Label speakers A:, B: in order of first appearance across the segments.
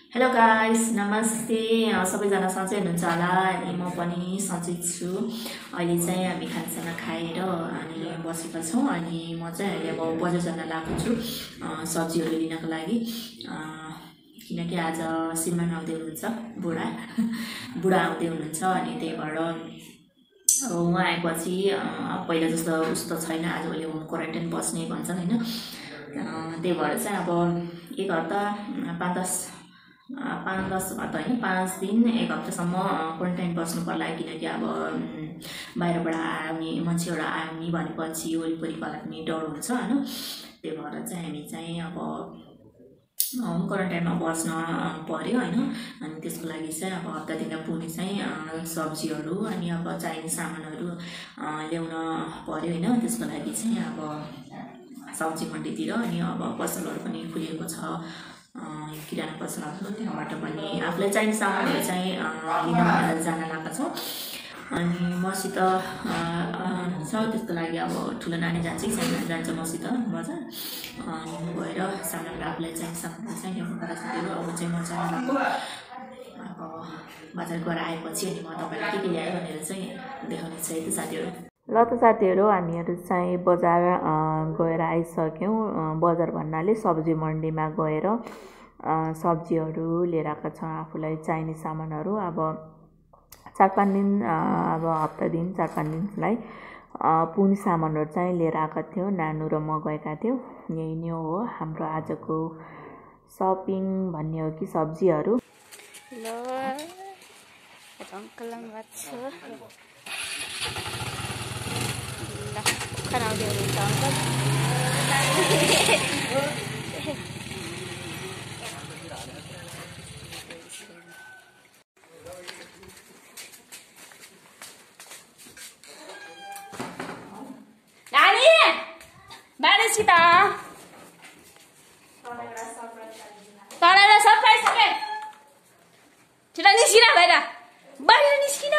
A: Hello guys नमस्ते सबैजना सन्चै हुनुहुन्छ होला अनि म पनि सन्चै छु। अहिले चाहिँ हामी खानासाना खाएर अनि बसेका छौँ अनि म चाहिँ अहिले अब बजार जान लागेको छु सब्जीहरू लिनको लागि। किनकि आज श्रीमान आउँदै हुनुहुन्छ बुढा आउँदै हुनुहुन्छ अनि त्यही भएर अब उहाँ आएपछि पहिला जस्तो उस्तो छैन, आजभोलि होम क्वारेन्टाइन बस्ने भन्छन् होइन। त्यही भएर चाहिँ अब एक हप्ता 5-10 हप्ता होइन 5 दिन 1 हप्तासम्म क्वारेन्टाइन बस्नु पर्ला। किनकि अब बाहिरबाट आउने मान्छेहरू आउने भनेपछि वरिपरिकोलाई पनि डर हुन्छ होइन। त्यही भएर चाहिँ हामी चाहिँ अब होम क्वारेन्टाइनमा बस्न पर्यो होइन। अनि त्यसको लागि चाहिँ अब हप्ता दिन पुग्ने चाहिँ सब्जीहरू अनि अब चाहिने सामानहरू ल्याउन पर्यो होइन। त्यसको लागि चाहिँ अब सब्जी मन्डीतिर अनि अब पसलहरू पनि खुलेको छ, किराना पसलहरू, त्यहाँबाट पनि आफूलाई चाहिने सामानहरू चाहिँ लिन जान लागेका छौँ। अनि मसित छ, त्यसको लागि अब ठुलो नानी जान्छ कि सानो नानी जान्छ मसित बजार। अनि गएर सामानहरू आफूलाई चाहिने सामानहरू चाहिँ ल्याउनु पर्छ साथीहरू। अब चाहिँ म जान लागेको अब बजार गएर आएपछि अनि म तपाईँलाई के ल्यायो भनेर चाहिँ देखाउने छु है त साथीहरू। ल त साथीहरू, हामीहरू चाहिँ बजार गएर आइसक्यौँ। बजार भन्नाले सब्जी मन्डीमा गएर सब्जीहरू लिएर आएका छौँ, आफूलाई चाहिने सामानहरू। अब 4-5 दिन अब हप्ता दिन 4-5 दिनलाई पुग्ने सामानहरू चाहिँ लिएर आएका थियौँ। नानु र म गएका थियौँ। यही नै हो हाम्रो आजको सपिङ भन्ने हो कि सब्जीहरू।
B: ल अङ्कलङ लाग्छ ल खाना आउँदै हुनुहुन्छ अङ्कल। नानी बाँडेसित तँलाई सरप्राइज के छिटो निस्किन बाहिर बाहिर निस्किन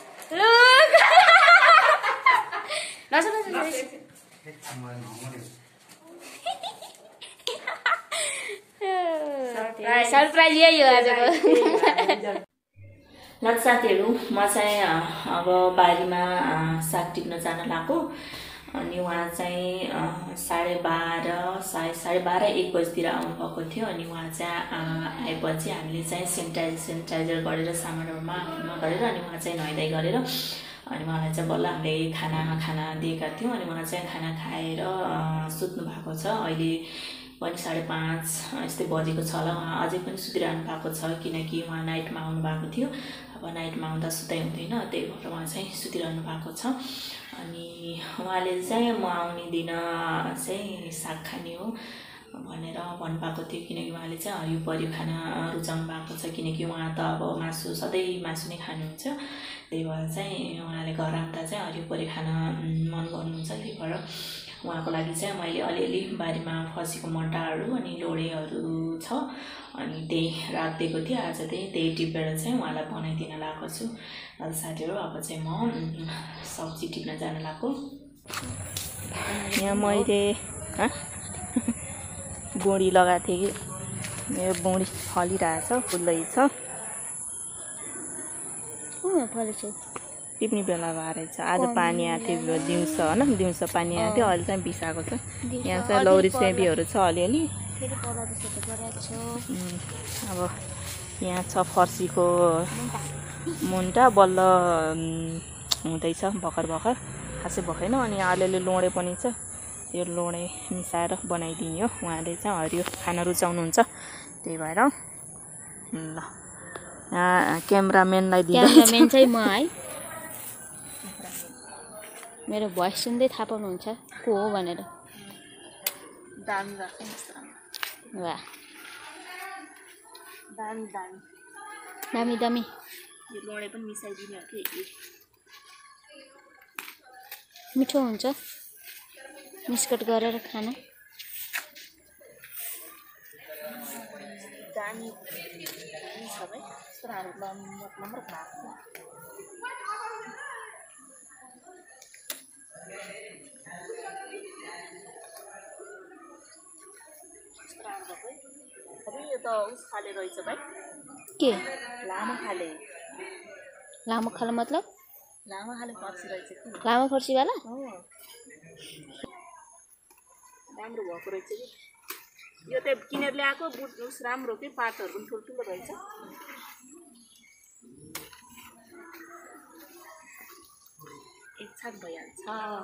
B: सरप्राइज यही हो आजको।
A: ल साथीहरू, म चाहिँ अब बारीमा साग टिप्न जान लागेको। अनि उहाँ चाहिँ 12:30-1 बजीतिर आउनुभएको थियो। अनि उहाँ चाहिँ आएपछि हामीले चाहिँ सेनिटाइजर गरेर सामानहरूमा गरेर अनि उहाँ चाहिँ नुहाइधुवाइ गरेर अनि उहाँलाई चाहिँ बल्ल हामीले खाना दिएका थियौँ। अनि उहाँ चाहिँ खाना खाएर सुत्नु भएको छ। अहिले पनि 5:30 यस्तै बजेको छ होला। उहाँ अझै पनि सुतिरहनु भएको छ, किनकि उहाँ नाइटमा आउनु भएको थियो। अब नाइटमा आउँदा सुताइ हुँदैन, त्यही भएर उहाँ चाहिँ सुतिरहनु भएको छ। अनि उहाँले चाहिँ म आउने दिन चाहिँ साग खाने हो भनेर भन्नुभएको थियो, किनकि उहाँले चाहिँ हरियो परियो खाना रुचाउनु भएको छ। किनकि उहाँ त अब सधैँ मासु नै खानुहुन्छ, त्यही भएर चाहिँ उहाँले घर आउँदा चाहिँ हरियो परियो खान मन गर्नुहुन्छ। त्यही भएर उहाँको लागि चाहिँ मैले अलिअलि बारीमा फसेको मटाहरू अनि लोडेहरू छ, अनि त्यही राखिदिएको थिएँ। आज त्यही टिपेर चाहिँ उहाँलाई बनाइदिन लागेको छु। साथीहरू, अब चाहिँ म सब्जी टिप्न जान लागेको। यहाँ मैले बोडी लगाएको थिएँ कि मेरो बोडी फलिरहेछ, फुल्दैछ। टिप्ने बेला भएर छ। आज पानी आएको थियो दिउँसो होइन, दिउँसो पानी आएको थियो। अहिले चाहिँ बिसाएको छ। यहाँ चाहिँ लौरी सेबीहरू छ अलिअलि। अब यहाँ छ फर्सीको मुन्टा, बल्ल हुँदैछ भर्खर खासै भएन। अनि अलिअलि लोडे पनि छ, यो लोडे मिसाएर बनाइदिने हो। उहाँले चाहिँ हरियो खाना रुचाउनुहुन्छ, त्यही भएर ल यहाँ क्यामेराम्यानलाई
B: क्यामेराम्यान चाहिँ म है। मेरो भोइस सुन्दै थाहा पाउनुहुन्छ को हो भनेर।
A: दामी लाग्छ जस्तो
B: वाह
A: दामी
B: दामी
A: यो लोडे पनि मिसाइदिने हो कि
B: मिठो हुन्छ मिस्कट गरेर खाना।
A: दामी छ भाइ, यस्तो नम्बर भएको अब यो यो त उस खाले रहेछ भाइ
B: के
A: लामो खाले
B: मतलब
A: लामो खाले फर्सी रहेछ कि
B: लामो फर्सीवाला
A: राम्रो भएको रहेछ कि यो त किनेर ल्याएको बुट उस राम्रो कि पातहरू पनि ठुल्ठुलो रहेछ एक छाक भइहाल्छ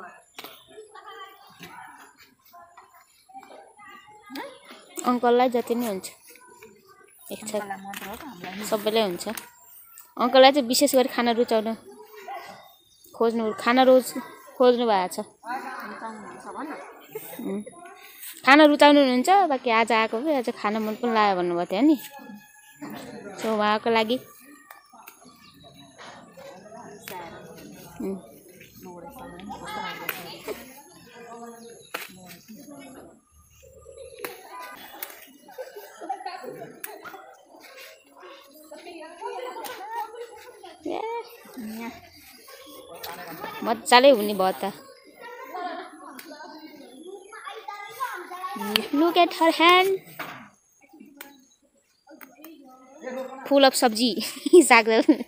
B: अङ्कललाई जति नै हुन्छ एक छाक
A: मात्र हो त हामीलाई
B: सबैलाई हुन्छ अङ्कललाई चाहिँ विशेष गरी खाना रुचाउनु खोज्नु भएको छ खाना रुचाउनुहुन्छ बाँकी आज आएको कि आज खाना मन पनि लाग्यो भन्नुभएको थियो नि सो उहाँको लागि मजाले हुने भयो त Look at her hand. Full of sabji. साग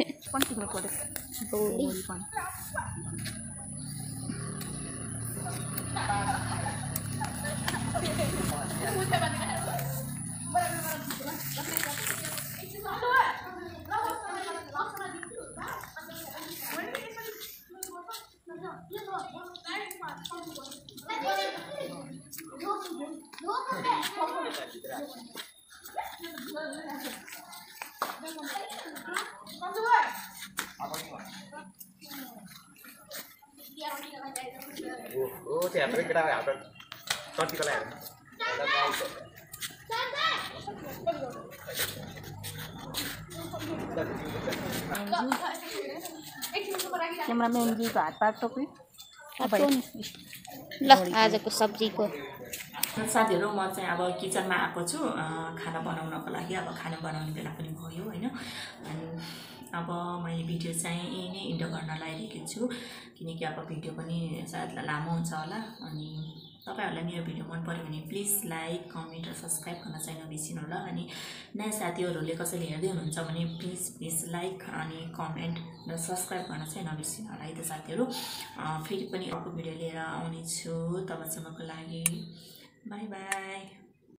C: Oh, siapa kita apa? Tadi kalau ya.
A: Cameraman जीको हात पात टोपी
B: ल आजको सब्जीको
A: साथीहरू म चाहिँ अब किचनमा आएको छु खाना बनाउनको लागि अब खाना बनाउने बेला पनि भयो हैन अनि अब मैले भिडियो चाहिँ यही नै इन्डो गर्न लागिरहेको छु किनकि अब भिडियो पनि सायद लामो हुन्छ होला अनि तपाईहरुलाई मेरो भिडियो मन पर्यो भने प्लिज लाइक कमेन्ट र सब्स्क्राइब गर्न चाहिँ नबिर्सिनु होला अनि नयाँ साथीहरुले कसैले हेर्दै हुनुहुन्छ भने प्लिज लाइक अनि कमेन्ट र सब्स्क्राइब गर्न चाहिँ नबिर्सिनु होला है त साथीहरु फेरि पनि अर्को भिडियो लिएर आउने छु तबसम्मको लागि बाइ बाइ